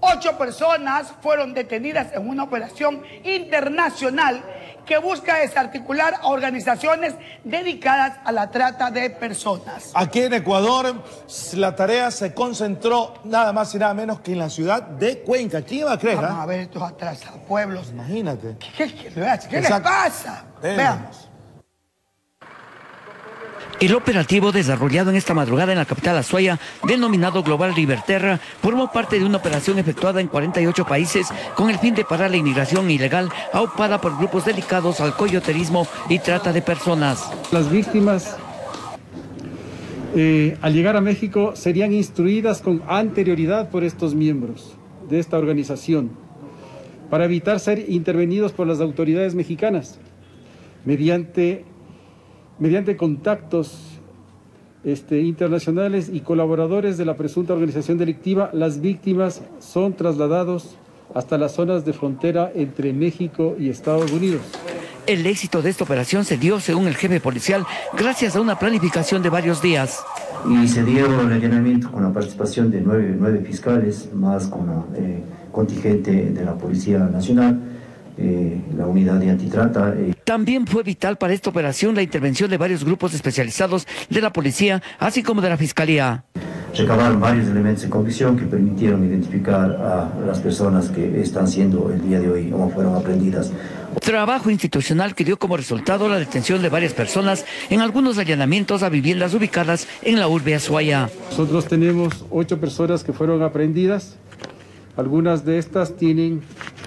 8 personas fueron detenidas en una operación internacional que busca desarticular a organizaciones dedicadas a la trata de personas. Aquí en Ecuador, la tarea se concentró nada más y nada menos que en la ciudad de Cuenca. ¿Quién iba a creer? Vamos a ver estos atrasapueblos. Imagínate. ¿Qué les pasa? Veamos. El operativo desarrollado en esta madrugada en la capital Azuaya, denominado Global Liberterra, formó parte de una operación efectuada en 48 países con el fin de parar la inmigración ilegal aupada por grupos dedicados al coyoterismo y trata de personas. Las víctimas, al llegar a México, serían instruidas con anterioridad por estos miembros de esta organización para evitar ser intervenidos por las autoridades mexicanas mediante contactos internacionales y colaboradores de la presunta organización delictiva. Las víctimas son trasladados hasta las zonas de frontera entre México y Estados Unidos. El éxito de esta operación se dio, según el jefe policial, gracias a una planificación de varios días. Y se dio el allanamiento con la participación de nueve fiscales, más con la contingente de la Policía Nacional, la unidad de antitrata. También fue vital para esta operación la intervención de varios grupos especializados de la policía, así como de la fiscalía. Recabaron varios elementos de convicción que permitieron identificar a las personas que están siendo el día de hoy o fueron aprendidas. Trabajo institucional que dio como resultado la detención de varias personas en algunos allanamientos a viviendas ubicadas en la urbe Azuaya. Nosotros tenemos 8 personas que fueron aprehendidas. Algunas de estas tienen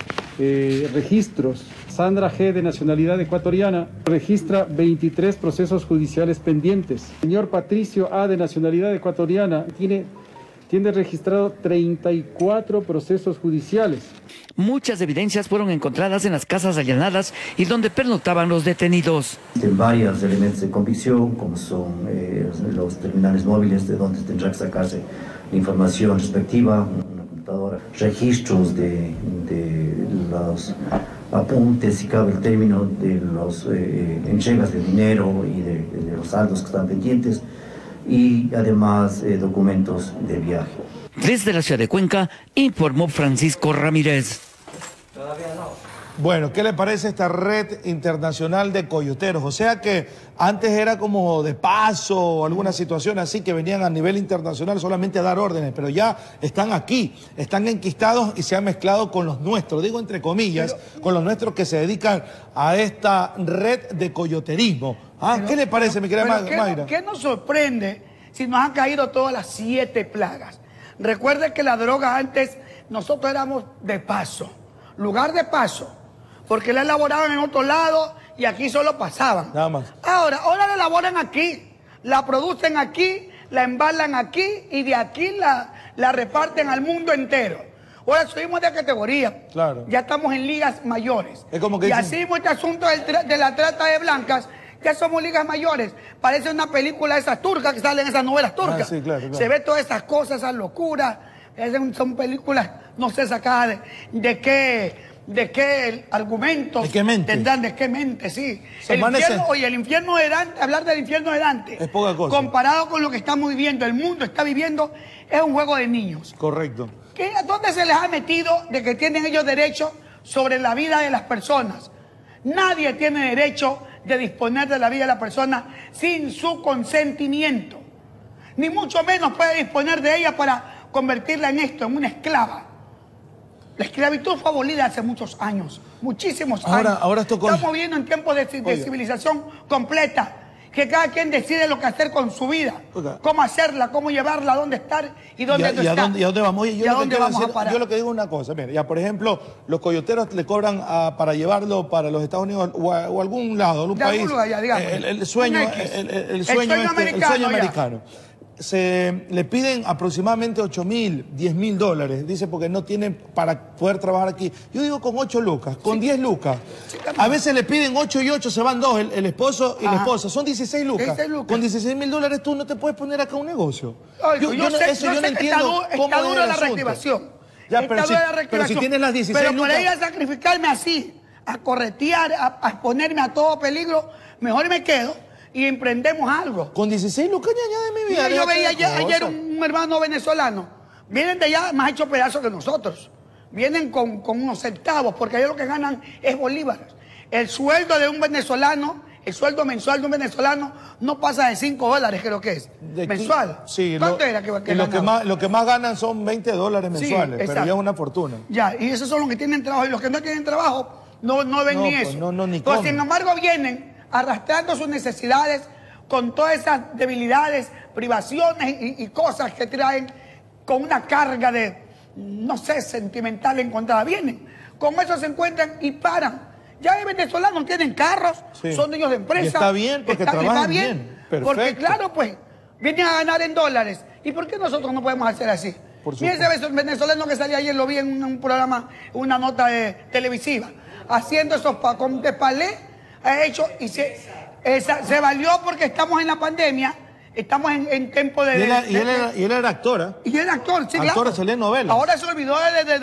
registros. Sandra G., de nacionalidad ecuatoriana, registra 23 procesos judiciales pendientes. Señor Patricio A., de nacionalidad ecuatoriana, tiene registrado 34 procesos judiciales. Muchas evidencias fueron encontradas en las casas allanadas y donde pernoctaban los detenidos. Existen varios elementos de convicción, como son los terminales móviles de donde tendrá que sacarse la información respectiva, una computadora, registros de los apuntes, si cabe el término, de las entregas de dinero y de los saldos que están pendientes, y además documentos de viaje. Desde la ciudad de Cuenca, informó Francisco Ramírez. Bueno, ¿qué le parece esta red internacional de coyoteros? O sea que antes era como de paso o alguna situación así que venían a nivel internacional solamente a dar órdenes, pero ya están aquí, están enquistados y se han mezclado con los nuestros, digo entre comillas, con los nuestros que se dedican a esta red de coyoterismo. ¿Qué le parece, mi querida Mayra? ¿Qué nos sorprende si nos han caído todas las 7 plagas? Recuerde que la droga antes nosotros éramos de paso, lugar de paso, porque la elaboraban en otro lado y aquí solo pasaban. Nada más. Ahora la elaboran aquí, la producen aquí, la embalan aquí y de aquí la reparten al mundo entero. Ahora subimos de categoría. Claro. Ya estamos en ligas mayores. Es como que y así este asunto de la trata de blancas, ya somos ligas mayores. Parece una película de esas turcas que salen, esas novelas turcas. Sí, claro. Se ve todas esas cosas, esas locuras. Son películas, no sé, sacadas de qué argumentos. ¿De qué mente? Tendrán, de qué mente, sí. El infierno de Dante, hablar del infierno de Dante. Es poca cosa. Comparado con lo que estamos viviendo, el mundo está viviendo, es un juego de niños. Correcto. ¿Dónde se les ha metido de que tienen ellos derecho sobre la vida de las personas? Nadie tiene derecho de disponer de la vida de la persona sin su consentimiento. Ni mucho menos puede disponer de ella para convertirla en esto, en una esclava. La esclavitud fue abolida hace muchos años, muchísimos años. Estamos viviendo en tiempos de civilización completa, que cada quien decide lo que hacer con su vida, cómo hacerla, cómo llevarla, dónde estar y dónde no estar. ¿Y a dónde vamos? Oye, yo lo que digo es una cosa, mira, ya por ejemplo, los coyoteros le cobran para llevarlo para los Estados Unidos o algún lado, algún país. Algún lugar, ya, digamos, el sueño americano. Le piden aproximadamente $8.000, $10.000, dice, porque no tienen para poder trabajar aquí. Yo digo con 8 lucas, con 10 lucas. A veces le piden 8 y 8, se van 2, el esposo y la esposa. Son 16 lucas. Con $16.000 tú no te puedes poner acá un negocio. Yo no entiendo cómo está duro la reactivación. Pero si tienes las 16 lucas... Pero por ir a sacrificarme así, a corretear, a exponerme a todo peligro, mejor me quedo y emprendemos algo. Con 16 lucas ya de mi vida. Yo veía ayer un hermano venezolano Vienen de allá más hechos pedazos que nosotros. Vienen con unos centavos, porque ellos lo que ganan es bolívares. El sueldo de un venezolano, el sueldo mensual de un venezolano no pasa de $5, creo que es. Mensual. Sí. ¿Cuánto era que lo que más ganan son $20 mensuales, sí, pero ya es una fortuna. Ya, y esos son los que tienen trabajo. Y los que no tienen trabajo no ven ni pues, eso. ni Pero comen. sin embargo vienen arrastrando sus necesidades con todas esas debilidades, privaciones y cosas que traen con una carga de, no sé, sentimental encontrada. Vienen, con eso se encuentran y paran. Ya hay venezolanos, tienen carros, Sí. son dueños de empresas. Y está bien, porque trabajan bien. Perfecto. Porque claro, pues, vienen a ganar en dólares. ¿Y por qué nosotros no podemos hacer así? Por Mira ese venezolano que salía ayer, lo vi en un programa, una nota televisiva, haciendo esos con de palé, ha hecho y se valió porque estamos en la pandemia, estamos en tiempo de... Y él era actor, ¿eh? Y era actor, sí, Actor, claro. salía en novelas. Ahora se olvidó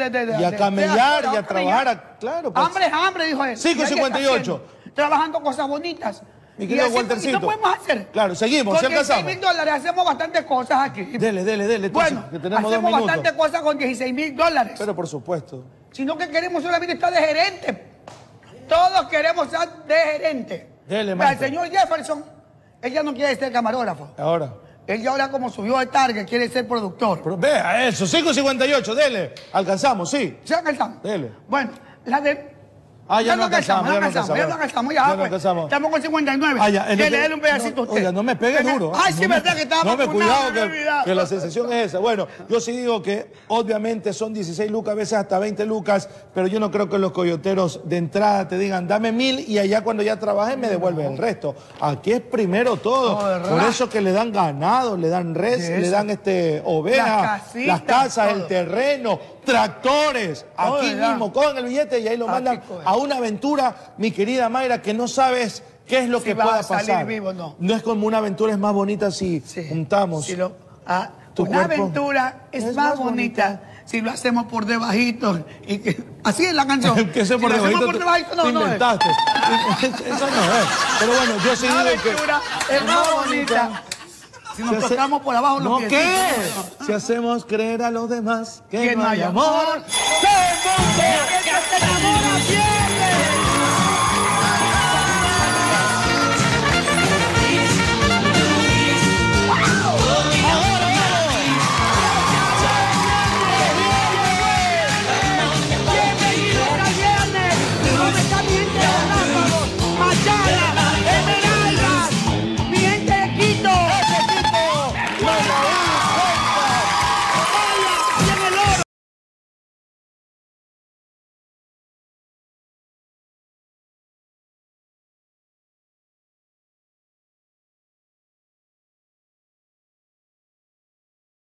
Y a camellar, y a trabajar, claro. Pues. Hambre es hambre, dijo él. 5:58. Trabajando cosas bonitas. Mi querido así, Waltercito. ¿y qué podemos hacer? Claro, seguimos, con ¿sí alcanzamos? $16,000 hacemos bastantes cosas aquí. Dele, entonces, Bueno, que tenemos 2 hacemos minutos. bastantes cosas con $16,000. Pero por supuesto. Sino que queremos solamente estar de gerente. Todos queremos estar de gerente. Dele, El maestro. señor Jefferson, él ya no quiere ser camarógrafo. Ahora. Él ya ahora como subió de Target, quiere ser productor. Pero vea eso, 5:58, dele. Alcanzamos, sí. ¿Se alcanzamos? Dele. Bueno, la de... Ya no alcanzamos, ya no alcanzamos, ya, pues. alcanzamos. Estamos con 59. Dele un pedacito a usted. Oiga, no me pegue duro. Ay, sí, verdad que estaba No me vacunado, cuidado, me he olvidado. que la sensación es esa. Bueno, yo sí digo que obviamente son 16 lucas, a veces hasta 20 lucas, pero yo no creo que los coyoteros de entrada te digan, dame 1,000 y allá cuando ya trabajes me devuelves el resto. Aquí es primero todo. Por eso que le dan ganado, le dan res, le dan ovejas, las casas, todo. el terreno, tractores, Todo, aquí ¿verdad? mismo, cogen el billete y ahí lo mandan a una aventura, mi querida Mayra, que no sabes qué es lo Si que va pueda a salir pasar. vivo, no. No es como una aventura, es más bonita si juntamos. Tu una cuerpo aventura es más bonita si lo hacemos por debajito. Y que, así es la canción. Que eso Si por lo hacemos debajito por debajito, no, te no es. inventaste. Eso no es. Pero bueno, yo sí La digo que... aventura es más bonita si nos tocamos por abajo los ¿No piecitos. qué? Si hacemos creer a los demás Que no hay amor. ¡Se enamora, pierde!